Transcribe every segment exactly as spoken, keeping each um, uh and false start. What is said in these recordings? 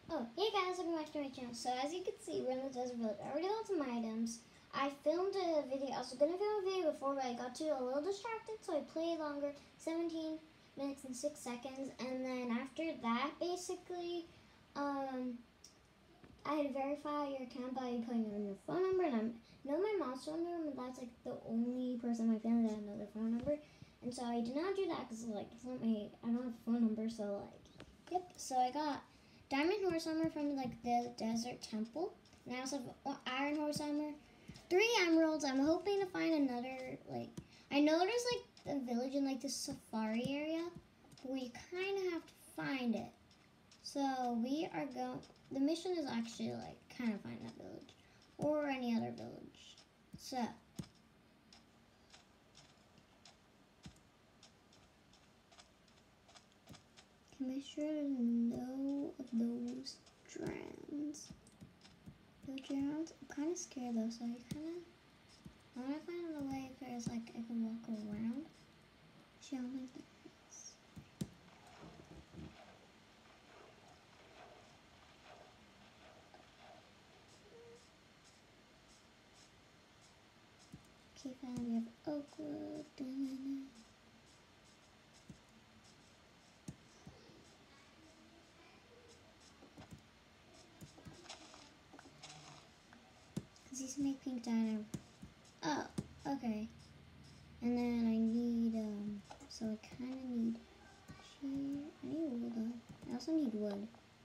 Oh, hey guys, welcome back to my channel. So as you can see, we're in the desert village. I already got some items. I filmed a video. I was going to film a video before, but I got too a little distracted, so I played longer, seventeen minutes and six seconds. And then after that, basically, um, I had to verify your account by putting in your phone number. And I know my mom's phone number, but that's like the only person in my family that I know their phone number. And so I did not do that because like it's not my, I don't have a phone number, so like, yep. So I got Diamond Horse Armor from like the Desert Temple. And I also have Iron Horse Armor. Three emeralds. I'm hoping to find another, like, I know there's like a village in like the safari area, but we kind of have to find it. So we are going, the mission is actually like kind of find that village or any other village. So. Make sure there's no of those strands. Those strands. I'm kind of scared though, so I kind of. I want to find a way if there's like I can walk around. See how many things. Okay, fine. We have oak wood. Da, da, da. These make pink dino. Oh, okay. And then I need, um, so I kind of need, I need wood. I also need wood.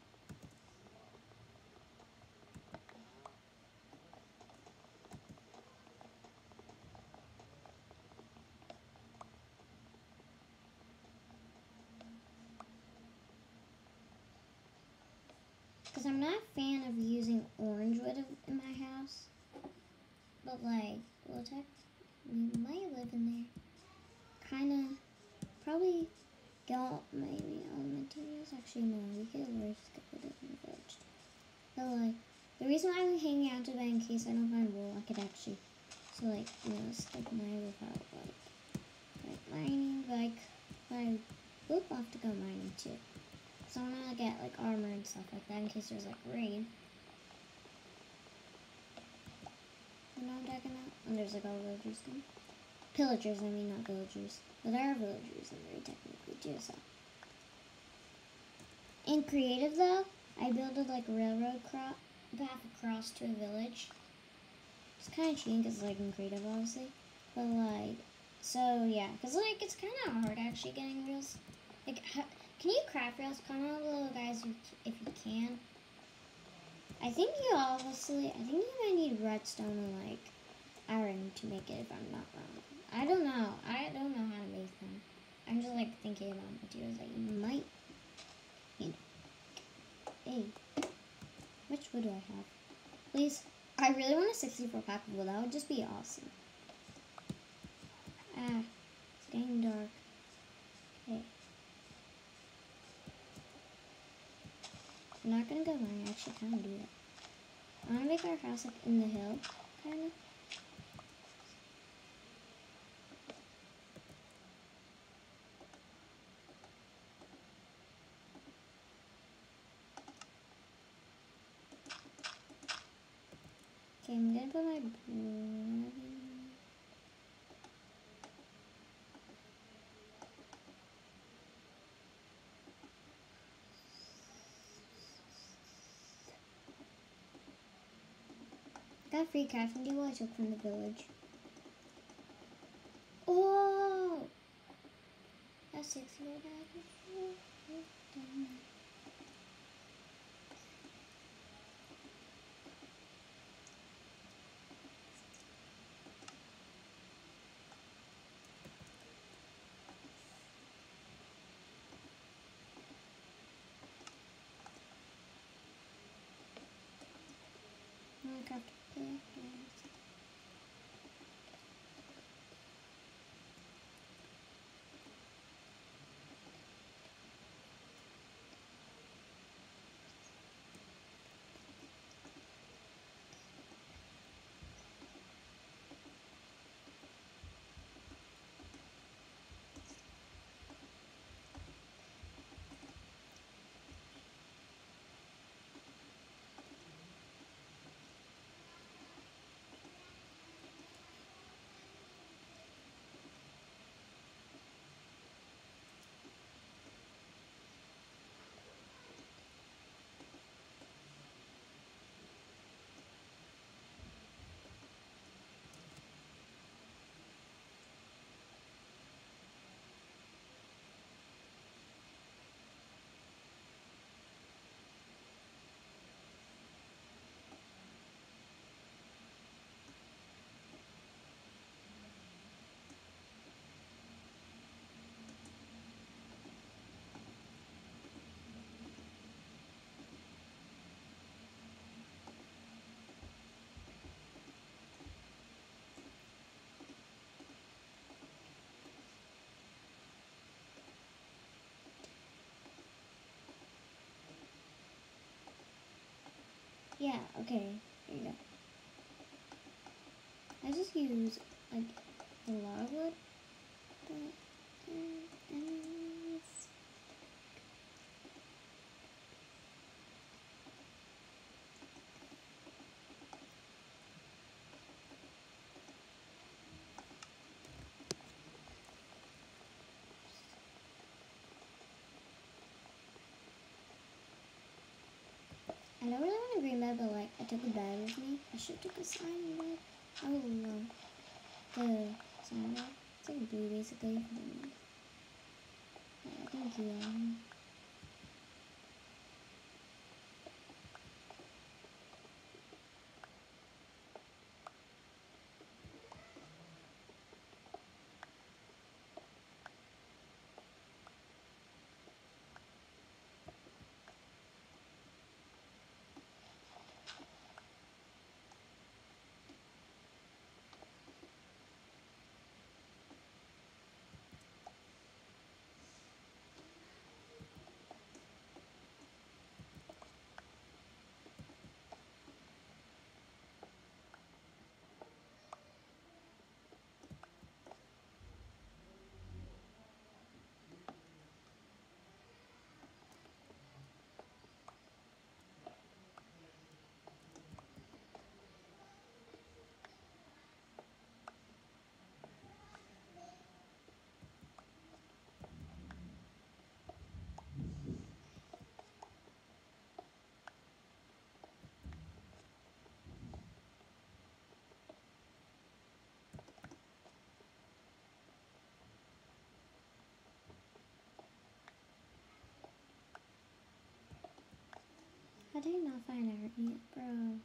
Because I'm not a fan of using orange wood in my house. But like, well, tech, we might live in there. Kind of, probably get maybe elementary. Actually, no, we could always skip it in the village. But like, the reason why I'm hanging out today in case I don't find wool, I could actually, so like, you know, skip my without like, like mining, like, but I would love to go mining too. So I want to get like armor and stuff like that in case there's like rain. You know what I'm talking about? And there's like all villagers come. Pillagers, I mean, not villagers. But there are villagers in there technically too, so. In creative though, I built a like railroad path across to a village. It's kind of cheating because it's like in creative obviously. But like, so yeah, because like it's kind of hard actually getting rails. Like, can you craft rails? Comment below guys if you can. I think you obviously, I think you might need redstone and like iron to make it if I'm not wrong. I don't know. I don't know how to make them. I'm just like thinking about materials that you might need. Hey, which wood do I have? Please. I really want a sixty-four pack of wood. That would just be awesome. Ah, it's getting dark. Okay. I'm not gonna go mine. I actually kind of do that. I want to make our house like in the hill, kind of. Okay, I'm gonna put my. Got free crafting table I took from the village. Oh! That's sixty right now. Minecraft. Yeah, okay. Here you go. I just use like a lot of wood. But, uh, anyways. I don't really want a green bed, but like I took a bed with me. I should take a slime bed. I would love the slime bed. It's like blue basically. I think you are. How did I not find her yet, bro?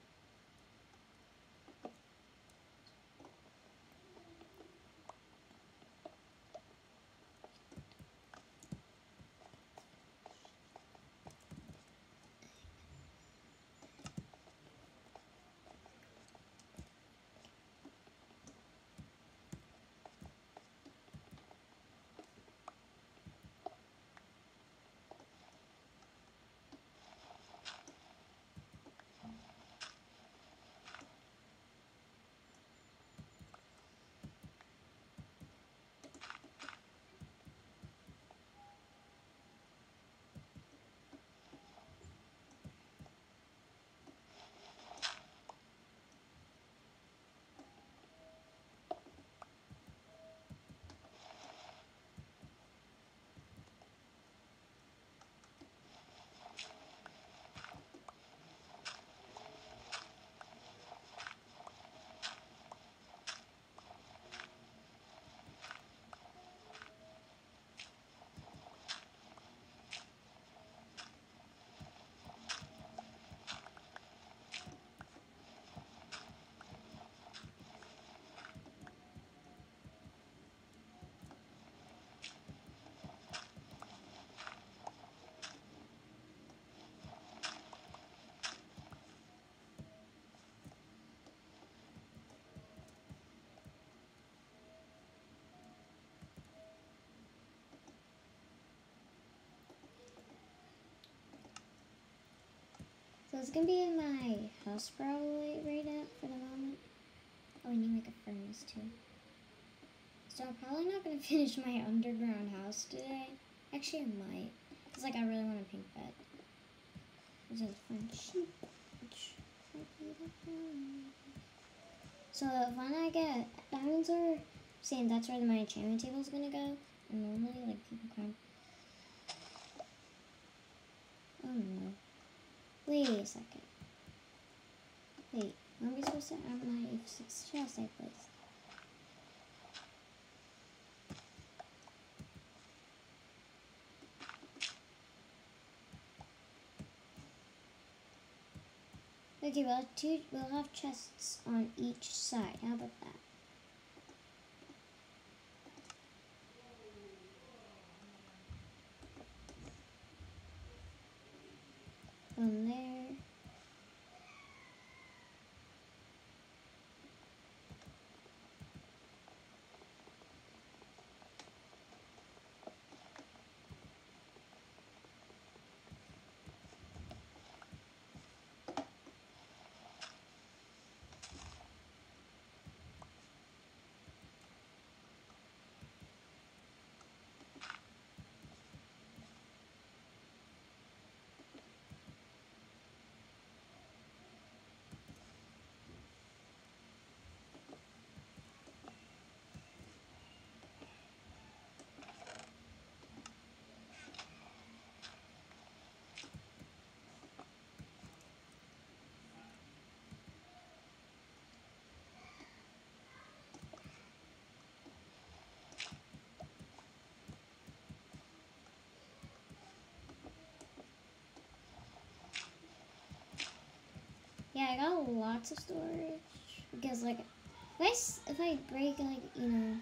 So it's gonna be in my house probably right now for the moment. Oh, I need to make a furnace too. So I'm probably not gonna finish my underground house today. Actually, I might. Cause like I really want a pink bed. Which is fun. Sheep. So when I get diamonds are saying that's where my enchantment table is gonna go. And normally like people come. Oh no. Wait a second. Wait, when are we supposed to have my F six chest I placed? Okay, we'll have two we'll have chests on each side. How about that? One there. have lots of storage because, like, if I s- if I break, like, you know.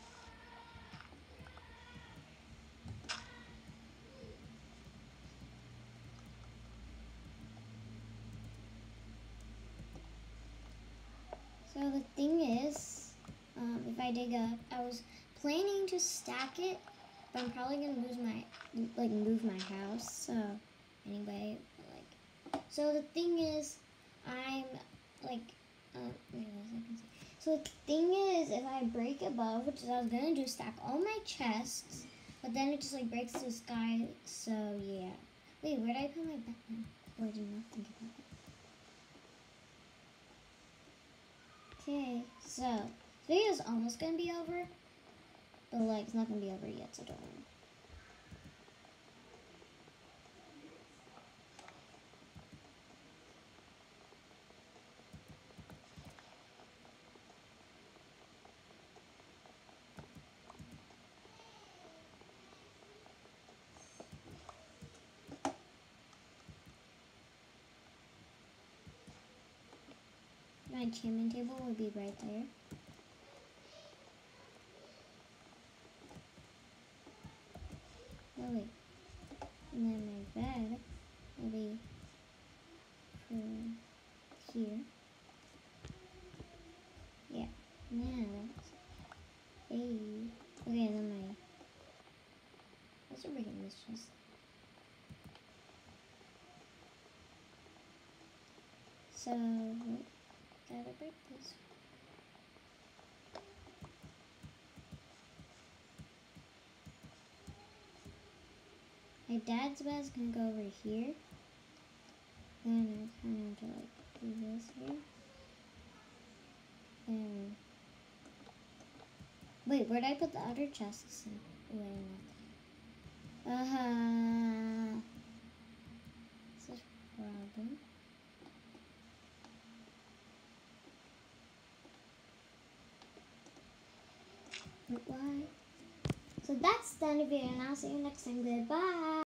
So the thing is, um, if I dig up, I was planning to stack it, but I'm probably gonna lose my, like, move my house. So anyway, like, so the thing is, I'm like, uh, wait a second. So the thing is, if I break above, which I was gonna do, stack all my chests, but then it just like breaks to the sky. So yeah. Wait, where did I put my bed then? Oh, I did not think about that. Okay, so this video is almost gonna be over, but like it's not gonna be over yet, so don't worry. My enchantment table will be right there. Oh wait, and then my bed will be from here. Yeah, now hey, okay, and then my. Let's break in this chest. So wait, gotta break this. My dad's bed is gonna go over here. Then I kind of have to like do this here. Then wait, where'd I put the other chests in? Wait, no. Uh huh. This is a problem. But why? So that's the end of the video, and I'll see you next time. Goodbye.